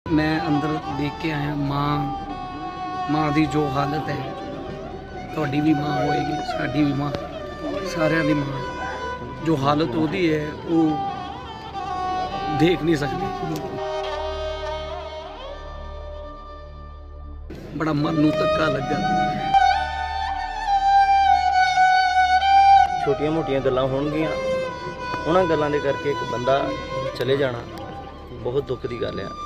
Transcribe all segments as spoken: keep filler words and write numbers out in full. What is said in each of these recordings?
मैं अंदर देख के आया माँ माँ की जो हालत है, थोड़ी भी माँ होएगी, साड़ी भी माँ, सारिਆਂ ਦੀ माँ, जो हालत होती है वो देख नहीं सकते। बड़ा मन नूं धक्का लगा। छोटिया मोटिया गल्लां होणगियां, उन्हां गल्लां दे करके एक बंदा चले जाना बहुत दुख की गल है।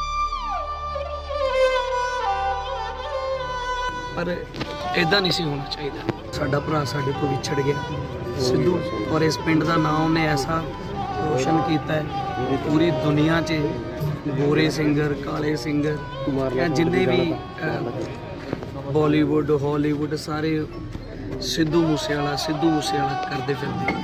पर इदा नहीं सी होना चाहिए। साडा भरा साडे तो विछड़ गया सिद्धू, और इस पिंड का नाम उन्हें ऐसा रोशन किया है पूरी दुनिया च। गोरे सिंगर, काले सिंगर, जिन्ने भी बॉलीवुड हॉलीवुड सारे सिद्धू मूसेवाला सिद्धू मूसेवाला करते फिरते।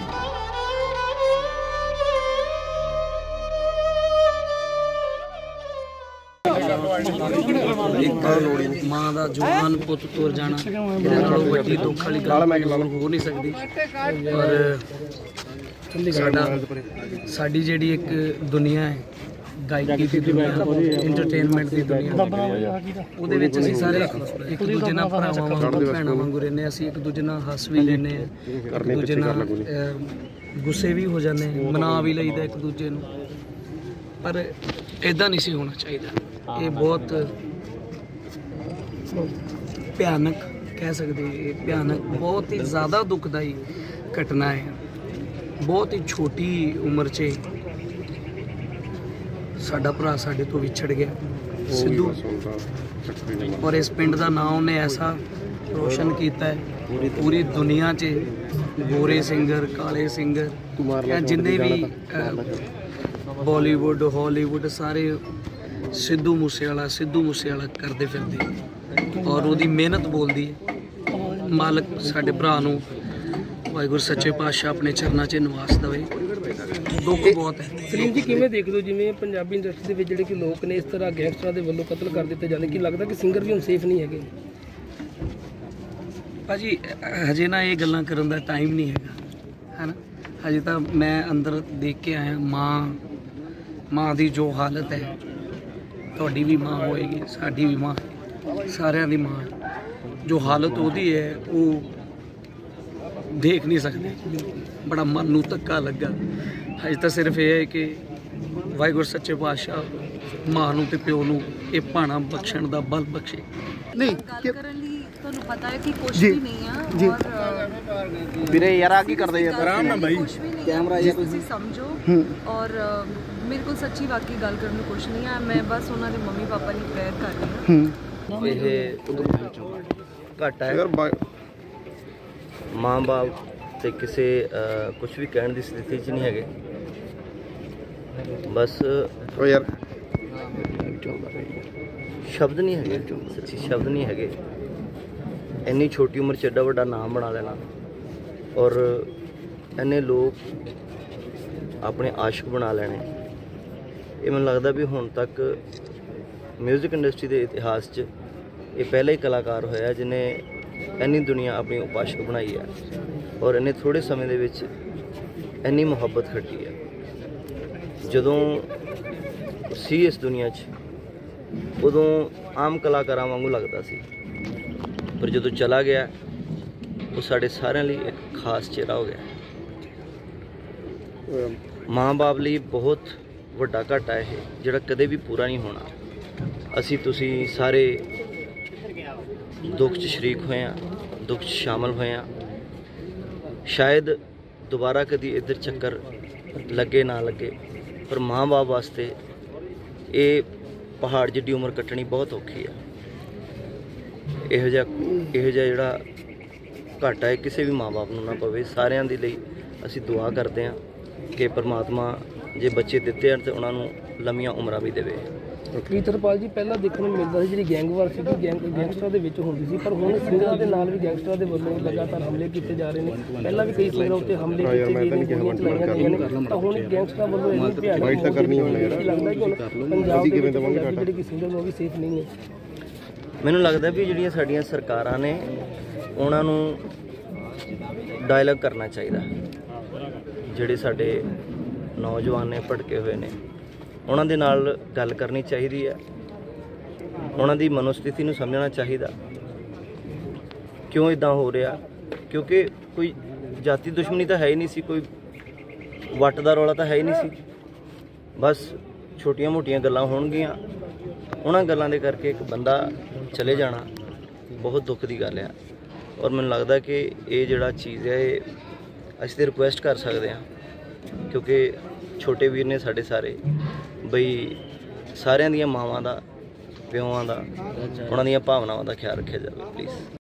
एक माँ का जवान पुत तुर जाना वड्डी दुख वाली गल हो नहीं सकती। और साडा साडी जिहड़ी एक दुनिया है, गायकी की दुनिया, इंटरटेनमेंट की दुनिया, ਉਹਦੇ ਵਿੱਚ ਅਸੀਂ ਸਾਰੇ ਇੱਕ ਦੂਜੇ ਨਾਲ ਭਰਾਵਾਂ ਵਾਂਗੂ ਭੈਣਾਂ ਵਾਂਗੂ ਰਹਿੰਦੇ। ਅਸੀਂ ਇੱਕ ਦੂਜੇ ਨਾਲ ਹੱਸ ਵੀ ਲੈਂਦੇ ਹਾਂ, ਇੱਕ ਦੂਜੇ ਨਾਲ ਗੁੱਸੇ ਵੀ ਹੋ ਜਾਂਦੇ ਹਾਂ, ਮਨਾ ਵੀ ਲਈਦਾ ਇੱਕ ਦੂਜੇ ਨੂੰ। ਪਰ ਇਦਾਂ ਨਹੀਂ ਸੀ ਹੋਣਾ ਚਾਹੀਦਾ। ਇਹ ਬਹੁਤ ਭਿਆਨਕ ਕਹਿ ਸਕਦੇ, ਇਹ ਭਿਆਨਕ ਬਹੁਤ ਹੀ ਜ਼ਿਆਦਾ ਦੁਖਦਾਈ ਘਟਨਾ ਹੈ। बहुत ही छोटी उम्र से साडा भरा साडे तो विछड़ गया सिद्धू, और इस पिंड का नाम उन्हें ऐसा रोशन किया है पूरी दुनिया च। गोरे सिंगर, काले सिंगर, जिन्ने भी बॉलीवुड हॉलीवुड सारे सिद्धू मूसेवाला सिद्धू मूसेवाला करते फिरते। और वो मेहनत बोलती है। मालक साडे भरा नूं वाहिगुरू सच्चे पातशाह अपने चरणों च निवास दवे। दुख बहुत है। सलीम जी किवें देख लो जिवें पंजाबी इंडस्ट्री दे विच जिहड़े कि लोक ने इस तरह गैंगस्टरां दे वल्लों कतल कर दिते जाने, कि लगदा कि सिंगर भी हुण सेफ नहीं हैगे? भाजी हजे ना ये गल्लां करन दा टाइम नहीं हैगा, है ना। हजे तो मैं अंदर देख के आया माँ माँ की जो हालत है, थोड़ी भी माँ होएगी, साडी भी माँ, सारिਆਂ ਦੀ माँ, जो हालत होती है वो देख नहीं सकते। बड़ा मन नूं धक्का लगा। अज तो सिर्फ यह है कि वाहिगुरू सच्चे पातशाह मां नूं ते प्यो नूं ये भाणा बख्शण दा बल बख्शे। नहीं ਤੁਹਾਨੂੰ ਪਤਾ है कि कुछ भी नहीं है। और ਵੀਰੇ ਯਾਰ ਆ ਕੀ ਕਰਦੇ ਯਾਰ ਆਰਾਮ ਨਾਲ ਭਾਈ कैमरा या ਤੁਸੀਂ समझो। और मेरे को सच्ची वाकई गल करने ਨੂੰ कुछ नहीं है। मैं बस ਉਹਨਾਂ ਦੇ ਮੰਮੀ ਪਾਪਾ ਲਈ प्रेयर कर रही हूं। ਇਹ ਘੱਟ ਹੈ। माँ बाप तो किसी कुछ भी कहने की स्थिति च नहीं है। बस ओ यार शब्द नहीं है, सच्ची शब्द नहीं है। इन्नी छोटी उम्र च एडा वड्डा नाम बना लेना, और इन्ने लोग अपने आशिक बना लेने, ये मैनूं लगदा भी हुण तक म्यूजिक इंडस्ट्री के इतिहास च ये पहला ही कलाकार होया जिन्हें इन्नी दुनिया अपनी उपासक बनाई है, और इन्हें थोड़े समय दे विच इन्नी मुहब्बत खट्टी है। जदों सी इस दुनिया च उदों आम कलाकारां वांगू लगदा सी, पर जदों चला गया वो साढ़े सारिਆਂ ਲਈ एक खास चेहरा हो गया। माँ बाप ਲਈ बहुत ਵੱਡਾ घाटा है ਜਿਹੜਾ कदे भी पूरा नहीं होना। असी तुसी सारे दुख च शरीक होए हैं, दुख च शामिल होए हैं। शायद दोबारा कभी इधर चक्कर लगे ना लगे, पर माँ बाप वास्ते ये पहाड़ जिड्डी उम्र कट्टनी बहुत औखी है। इहो जिहा इहो जिहा जिहड़ा घाटा है किसी भी माँ बाप नूं ना पवे। सारिਆਂ ਦੇ ਲਈ ਅਸੀਂ दुआ करते हैं कि परमात्मा जे बच्चे दिते हैं तो उन्होंने लंबियां उम्रां भी देवे। कीरतपाल जी पहला देखने में मिलता है जी गैंगवार सी गैंग गैंगस्टर के विच होंदी सी, पर हुण सिंगरां दे नाल भी गैंगस्टरां दे वल्लों लगातार हमले किए जा रहे हैं। पहला भी कई सिंगरां उत्ते हमले किए गए ने, गोलियां चलाईयां गईयां ने, तां हुण गैंगस्टरां वल्लों इन्नी भयानक वाइट तां करनी होनी है। लगदा कि पंजाब दे किवें दवांगे घाटा जिहड़े कि सिंगर वो भी सेफ नहीं है। मैनूं लगदा भी जिहड़ियां साडीआं सरकारां ने उन्हां नूं डायलॉग करना चाहिए। जिहड़े साडे नौजवान ने भटके हुए ने ਉਹਨਾਂ ਦੇ ਨਾਲ ਗੱਲ ਕਰਨੀ ਚਾਹੀਦੀ ਹੈ, ਉਹਨਾਂ ਦੀ ਮਨੋਸਥਿਤੀ ਨੂੰ ਸਮਝਣਾ ਚਾਹੀਦਾ ਕਿਉਂ ਇਦਾਂ ਹੋ ਰਿਹਾ। ਕਿਉਂਕਿ ਕੋਈ ਜਾਤੀ ਦੁਸ਼ਮਣੀ ਤਾਂ ਹੈ ਹੀ ਨਹੀਂ ਸੀ, ਕੋਈ ਵੱਟ ਦਾ ਰੌਲਾ ਤਾਂ ਹੈ ਹੀ ਨਹੀਂ ਸੀ, ਬਸ ਛੋਟੀਆਂ ਮੋਟੀਆਂ ਗੱਲਾਂ ਹੋਣਗੀਆਂ। ਉਹਨਾਂ ਗੱਲਾਂ ਦੇ ਕਰਕੇ ਇੱਕ ਬੰਦਾ ਚਲੇ ਜਾਣਾ ਬਹੁਤ ਦੁੱਖ ਦੀ ਗੱਲ ਆ। ਔਰ ਮੈਨੂੰ ਲੱਗਦਾ ਕਿ ਇਹ ਜਿਹੜਾ ਚੀਜ਼ ਹੈ ਇਹ ਅਸੀਂ ਤਾਂ ਰਿਕੁਐਸਟ ਕਰ ਸਕਦੇ ਹਾਂ, ਕਿਉਂਕਿ ਛੋਟੇ ਵੀਰ ਨੇ ਸਾਡੇ ਸਾਰੇ, ਬਈ ਸਾਰਿਆਂ ਦੀਆਂ ਮਾਵਾਂ ਦਾ, ਪਿਓਾਂ ਦਾ, ਉਹਨਾਂ ਦੀਆਂ ਭਾਵਨਾਵਾਂ ਦਾ ਖਿਆਲ ਰੱਖਿਆ ਜਾਵੇ ਪਲੀਜ਼।